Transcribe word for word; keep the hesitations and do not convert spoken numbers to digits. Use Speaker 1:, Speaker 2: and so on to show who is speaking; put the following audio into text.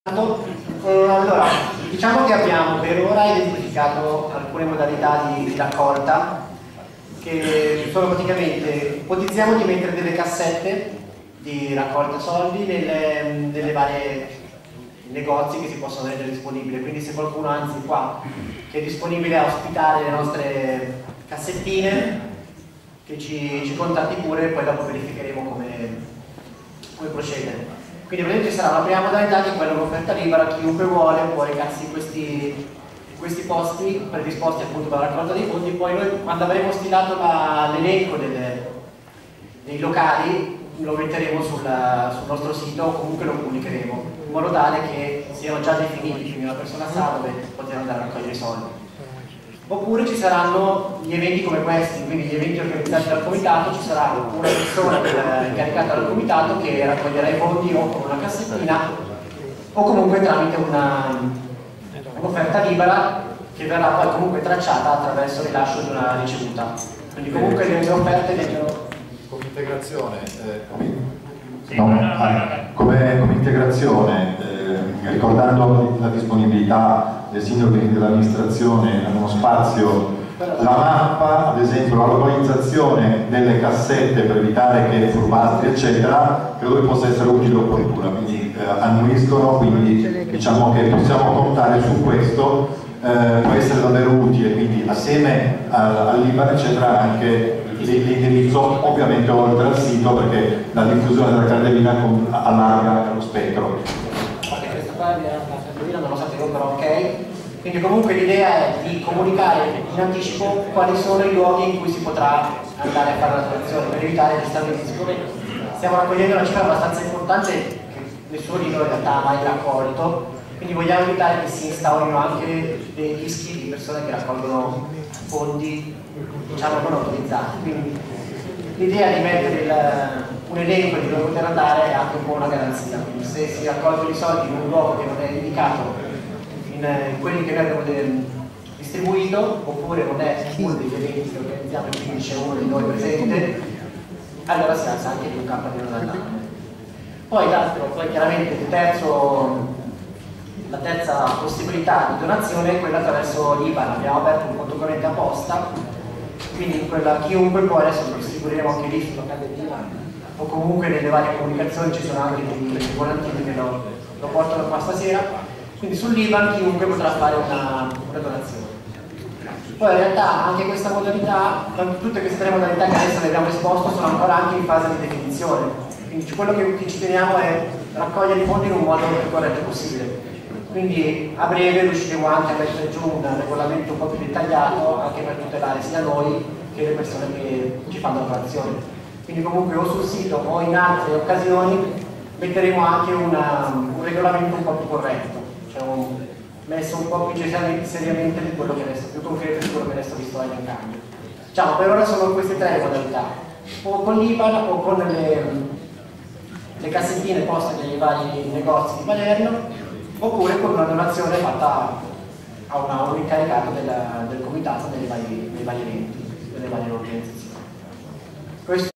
Speaker 1: Eh, allora, diciamo che abbiamo per ora identificato alcune modalità di, di raccolta che sono praticamente, ipotizziamo di mettere delle cassette di raccolta soldi nelle, nelle varie negozi che si possono rendere disponibili, quindi se qualcuno anzi qua che è disponibile a ospitare le nostre cassettine che ci, ci contatti pure e poi dopo verificheremo come, come procedere. Quindi praticamente ci sarà una prima modalità che è quella dell'offerta libera, chiunque vuole può recarsi in questi, questi posti predisposti appunto per la raccolta dei fondi. Poi noi quando avremo stilato l'elenco dei locali lo metteremo sul, sul nostro sito o comunque lo comunicheremo in modo tale che siano già definiti, quindi una persona sa dove poter andare a raccogliere i soldi. Oppure ci saranno gli eventi come questi, quindi gli eventi organizzati dal comitato, ci sarà una persona incaricata dal comitato che raccoglierà i fondi o con una cassettina o comunque tramite un'offerta libera che verrà poi comunque tracciata attraverso il rilascio di una ricevuta. Quindi comunque le offerte vengono...
Speaker 2: Come integrazione, eh, come...
Speaker 3: No, come, come integrazione eh, ricordando la disponibilità del sindaco e dell'amministrazione ad uno spazio, la mappa, ad esempio la localizzazione delle cassette per evitare che furbastri eccetera, credo che possa essere utile e opportuna, quindi eh, annuiscono, quindi diciamo che possiamo contare su questo, eh, può essere davvero utile, quindi assieme al, al Libano eccetera anche l'indirizzo ovviamente oltre al sito, perché la diffusione della cartellina allarga lo spettro.
Speaker 1: Questa qua la cartellina non lo sapevo, però ok. Quindi comunque l'idea è di comunicare in anticipo quali sono i luoghi in cui si potrà andare a fare la donazione per evitare gli stabilimenti. Siccome stiamo raccogliendo una cifra abbastanza importante che nessuno di noi in realtà ha mai raccolto, quindi vogliamo evitare che si instaurino anche dei rischi di persone che raccolgono fondi diciamo non autorizzati. Quindi l'idea di mettere il, un elenco di dove poter andare è anche un po' una garanzia. Quindi se si raccolgono i soldi in un luogo che non è indicato in, in quelli che noi abbiamo distribuito, oppure non è uno degli eventi che organizziamo e quindi c'è uno di noi presente, allora si alza anche di un campanello d'allarme. Poi l'altro, poi chiaramente il terzo, la terza possibilità di donazione è quella attraverso l'I B A N. Abbiamo aperto un conto corrente apposta, quindi in quella chiunque può, adesso lo distribuiremo anche lì sul locale dell'I B A N o comunque nelle varie comunicazioni ci sono anche dei, dei volantini che lo, lo portano qua stasera, quindi sull'I B A N chiunque potrà fare una, una donazione. Poi in realtà anche questa modalità, tutte queste tre modalità che adesso le abbiamo esposto sono ancora anche in fase di definizione, quindi quello che, che ci teniamo è raccogliere i fondi in un modo più corretto possibile. Quindi a breve riusciremo anche a mettere giù un regolamento un po' più dettagliato anche per tutelare sia noi che le persone che ci fanno donazioni. Quindi comunque o sul sito o in altre occasioni metteremo anche una, un regolamento un po' più corretto, cioè un, messo un po' più seriamente di quello che adesso, più concreto di quello che adesso vi sto elencando. Diciamo, per ora sono queste tre modalità, o con l'I B A N o con le, le cassettine poste nei vari negozi di Palermo, oppure con una donazione fatta a, una, a un incaricato del, del comitato nei vari, nei vari eventi, delle varie organizzazioni. Questo